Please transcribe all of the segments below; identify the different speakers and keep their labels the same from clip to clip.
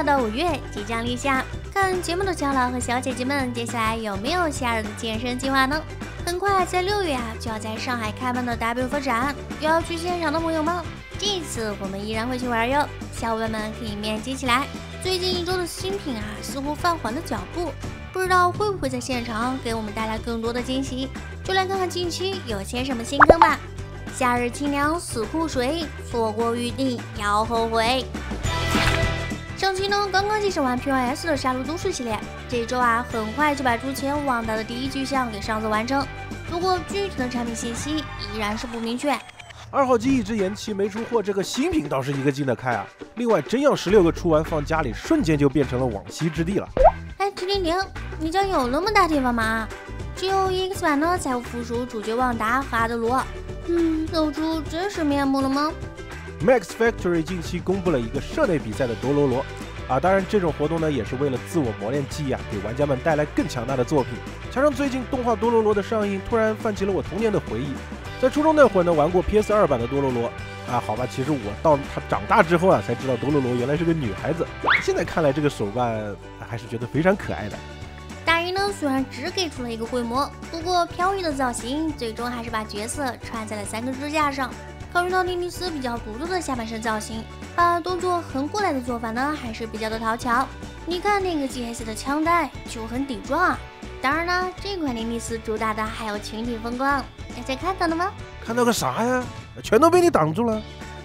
Speaker 1: 的5月即将立夏，看节目的小佬和小姐姐们，接下来有没有夏日的健身计划呢？很快在6月就要在上海开办的 W 展，有要去现场的朋友们，这一次我们依然会去玩哟，小伙伴们可以面基起来。最近1周的新品似乎放缓了脚步，不知道会不会在现场给我们带来更多的惊喜？就来看看近期有些什么新坑吧。夏日清凉死库水，错过玉帝要后悔。上期呢刚刚介绍完 PYS 的杀戮都市系列，这周很快就把之前忘掉的第1巨像给上色完成，不过具体的产品信息依然是不明确。
Speaker 2: 2号机一直延期没出货，这个新品倒是一个劲的开啊！另外真样16个出完放家里，瞬间就变成了往昔之地了。
Speaker 1: 哎，停，你家有那么大地方吗？只有 EX 版呢才会附属主角旺达和阿德罗，露出真实面目了吗？
Speaker 2: Max Factory 近期公布了一个社内比赛的多罗罗当然这种活动呢也是为了自我磨练技艺给玩家们带来更强大的作品。加上最近动画多罗罗的上映，突然泛起了我童年的回忆。在初中那会儿呢，玩过 PS2 版的多罗罗好吧，其实我到他长大之后才知道多罗罗原来是个女孩子。现在看来这个手办还是觉得非常可爱的。
Speaker 1: 大一呢虽然只给出了一个规模，不过飘逸的造型最终还是把角色穿在了3根支架上。考虑到莉莉丝比较独特的下半身造型，把动作横过来的做法呢还是比较的讨巧。你看那个GS 的枪带就很顶撞当然呢，这款莉莉丝主打的还有群体风光，大家看到了吗？
Speaker 2: 看到个啥呀？全都被你挡住了。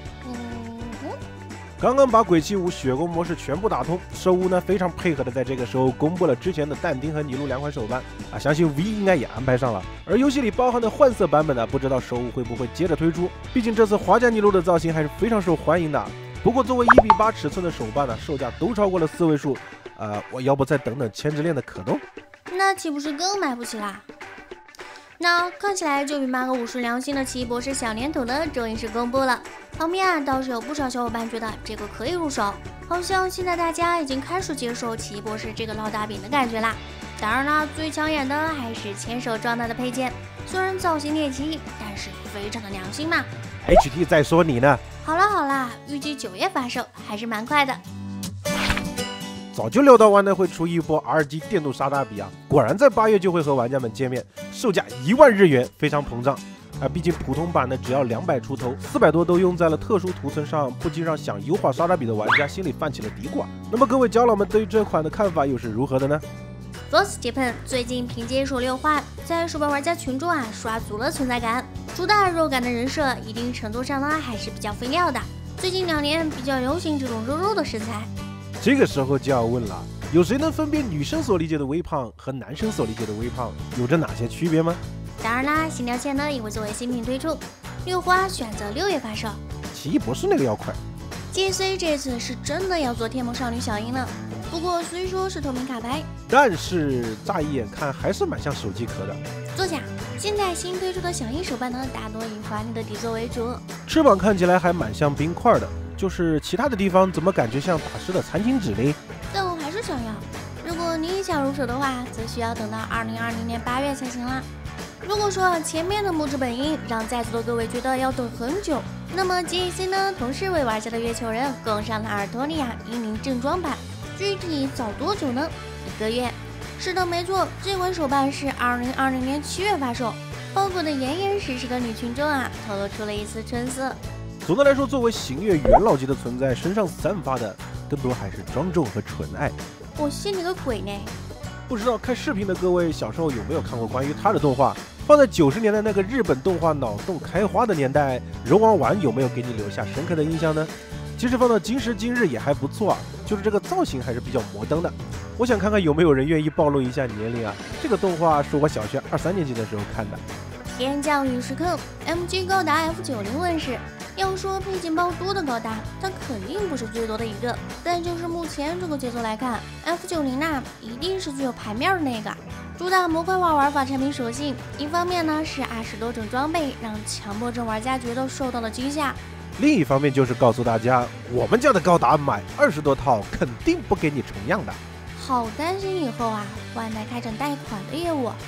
Speaker 2: 刚刚把鬼泣5血攻模式全部打通，兽屋呢非常配合的在这个时候公布了之前的但丁和尼禄2款手办相信 V 应该也安排上了。而游戏里包含的换色版本呢，不知道兽屋会不会接着推出，毕竟这次华家尼禄的造型还是非常受欢迎的。不过作为1:8尺寸的手办售价都超过了4位数，我要不再等等千之恋的可动？
Speaker 1: 那岂不是更买不起啦？那看起来就比8个50良心的奇异博士小年头呢终于是公布了。旁边倒是有不少小伙伴觉得这个可以入手，好像现在大家已经开始接受奇异博士这个烙大饼的感觉啦。当然啦，最抢眼的还是牵手状态的配件，虽然造型猎奇，但是非常的良心嘛。
Speaker 2: HT 在说你呢。
Speaker 1: 好啦，预计9月发售，还是蛮快的。
Speaker 2: 早就料到万代会出一波 RG 电镀沙大比果然在8月就会和玩家们见面，售价1万日元，非常膨胀毕竟普通版的只要200出头，400多都用在了特殊图层上，不禁让想优化沙大比的玩家心里泛起了嘀咕那么各位胶佬们对于这款的看法又是如何的呢？
Speaker 1: Force Japan 最近凭借手6话，在手办玩家群中刷足了存在感，主打肉感的人设，一定程度上呢还是比较费料的。最近2年比较流行这种肉的食材。
Speaker 2: 这个时候就要问了，有谁能分辨女生所理解的微胖和男生所理解的微胖有着哪些区别吗？
Speaker 1: 当然啦，新条线呢也会作为新品推出，6花选择6月发售。
Speaker 2: 奇异博士那个要快。
Speaker 1: GC 这次是真的要做天魔少女小樱了，不过虽说是透明卡牌，
Speaker 2: 但是乍一眼看还是蛮像手机壳的。
Speaker 1: 作假，现在新推出的小樱手办呢，大多以华丽的底座为主，
Speaker 2: 翅膀看起来还蛮像冰块的，就是其他的地方怎么感觉像打湿的餐巾纸呢？
Speaker 1: 但我还是想要。如果你想入手的话，则需要等到2020年8月才行啦。如果说前面的木质本樱让在座的各位觉得要等很久，那么 GAC 呢同时为玩家的月球人供上了尔托利亚英灵正装版，具体早多久呢？1个月。是的，没错，这款手办是2020年7月发售，包裹的严严实实的女群中透露出了一丝春色。
Speaker 2: 总的来说，作为行月元老级的存在，身上散发的更多还是庄重和纯爱。
Speaker 1: 我信你个鬼呢！
Speaker 2: 不知道看视频的各位小时候有没有看过关于他的动画？放在90年代那个日本动画脑洞开花的年代，柔王丸有没有给你留下深刻的印象呢？其实放到今时今日也还不错就是这个造型还是比较摩登的。我想看看有没有人愿意暴露一下年龄这个动画是我小学2、3年级的时候看的。
Speaker 1: 天降陨石坑 MG 高达 F90问世。要说配件包多的高达，它肯定不是最多的一个，但就是目前这个节奏来看 ，F90 一定是具有牌面的那个。主打模块化玩法产品属性，一方面呢是20多种装备让强迫症玩家觉得受到了惊吓，
Speaker 2: 另一方面就是告诉大家，我们家的高达买20多套肯定不给你重样的。
Speaker 1: 好担心以后万代开展贷款的业务。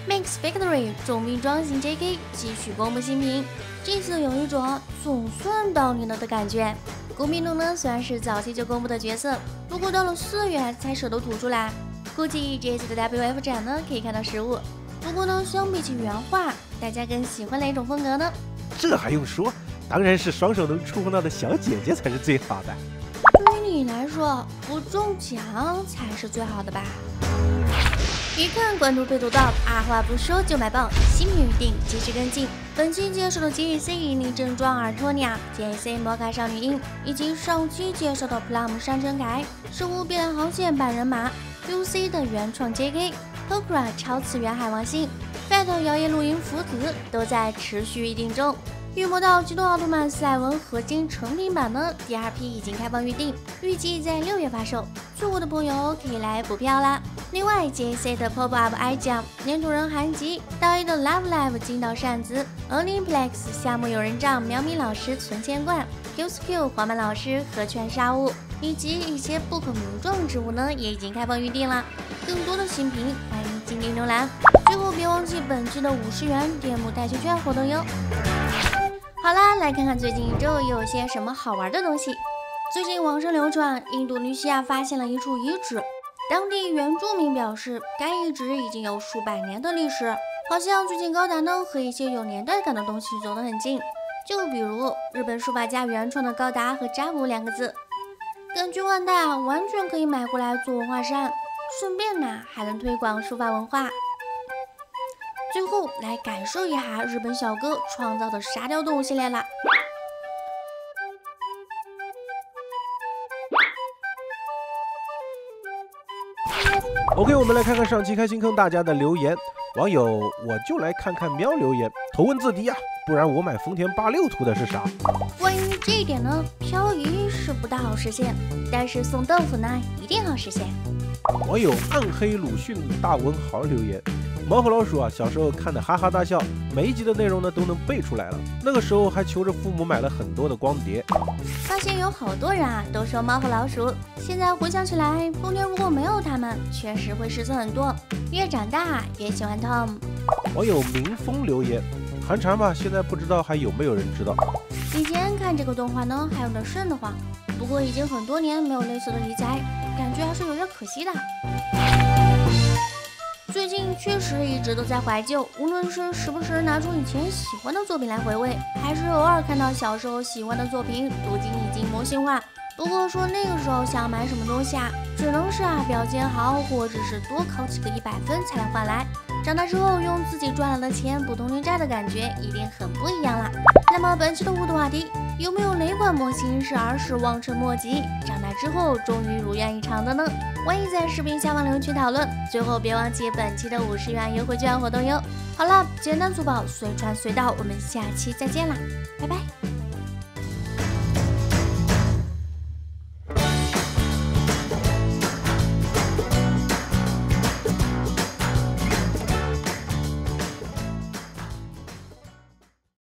Speaker 1: Mix Factory 重兵装型 JK 继续公布新品，这次有一种总算到你了的感觉。古米鲁呢虽然是早期就公布的角色，不过到了4月才舍得吐出来，估计这次的 WF 展呢可以看到实物。不过呢，相比起原画，大家更喜欢哪种风格呢？
Speaker 2: 这还用说？当然是双手能触碰到的小姐姐才是最好的。
Speaker 1: 对于你来说，不中奖才是最好的吧？一看关注被读到，二话不说就买爆，新品预定及时跟进。本期介绍的吉尔 C 引力正装尔托尼亚、JC 摩卡少女樱，以及上期介绍的 Plum 山城改、生物碧蓝航线版人马、UC 的原创 JK、Tokra 超次元海王星、Fat 摇曳露营福子都在持续预定中。预谋到机动奥特曼赛文合金成品版的第2批已经开放预定，预计在6月发售。错过的朋友可以来补票啦。另外 ，JC 的 Pop Up I Jam、粘土人韩吉、道一的 Love Live 金岛扇子、Olympics 夏目友人帐、苗米老师存钱罐、QSQ 黄曼老师合拳杀物，以及一些不可名状之物呢，也已经开放预定啦。更多的新品，欢迎进店浏览。最后别忘记本期的50元店铺代金券活动哟。好啦，来看看最近一周有些什么好玩的东西。最近网上流传，印度尼西亚发现了一处遗址，当地原住民表示，该遗址已经有数百年的历史，好像最近高达呢和一些有年代感的东西走得很近，就比如日本书法家原创的高达和扎古2个字，感觉万代啊完全可以买过来做文化衫，顺便呢还能推广书法文化。最后来感受一下日本小哥创造的沙雕动物系列啦。
Speaker 2: OK， 我们来看看上期开新坑大家的留言。网友我就来看看喵留言，头文字 D 啊，不然我买丰田86图的是啥？
Speaker 1: 关于这一点呢，漂移是不大好实现，但是送豆腐呢一定好实现。
Speaker 2: 网友暗黑鲁迅大文豪留言。猫和老鼠啊，小时候看的哈哈大笑，每一集的内容呢都能背出来了。那个时候还求着父母买了很多的光碟。
Speaker 1: 发现有好多人啊都说猫和老鼠，现在回想起来，丰田如果没有他们，确实会失色很多。越长大越喜欢 Tom。
Speaker 2: 网友明风留言，寒蝉吧，现在不知道还有没有人知道。
Speaker 1: 以前看这个动画呢还有点瘆得慌，不过已经很多年没有类似的题材，感觉还是有点可惜的。最近确实一直都在怀旧，无论是时不时拿出以前喜欢的作品来回味，还是偶尔看到小时候喜欢的作品，如今已经模型化。不过说那个时候想买什么东西啊，只能是表现好，或者是多考几个100分才能换来。长大之后用自己赚来的钱补通灵债的感觉一定很不一样啦。那么本期的互动话题，有没有哪款模型是儿时望尘莫及，长大之后终于如愿以偿的呢？欢迎在视频下方留言区讨论。最后别忘记本期的50元优惠券活动哟。好了，简单粗暴，随传随到，我们下期再见啦，拜拜。